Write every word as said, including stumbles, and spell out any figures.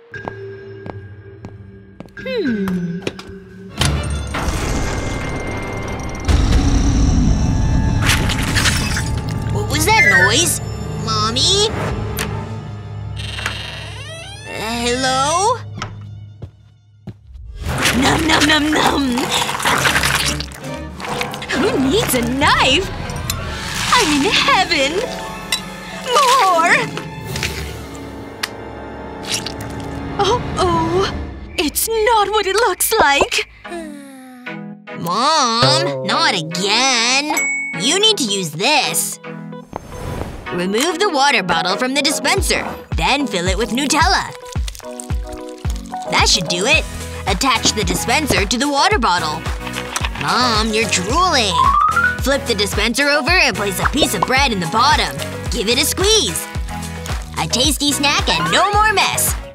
Hmm. What was that noise? Mommy? Uh, hello? Num num num num! Who needs a knife? I'm in heaven! More! Oh-oh. It's not what it looks like! Mom, not again! You need to use this. Remove the water bottle from the dispenser. Then fill it with Nutella. That should do it. Attach the dispenser to the water bottle. Mom, you're drooling. Flip the dispenser over and place a piece of bread in the bottom. Give it a squeeze. A tasty snack and no more mess.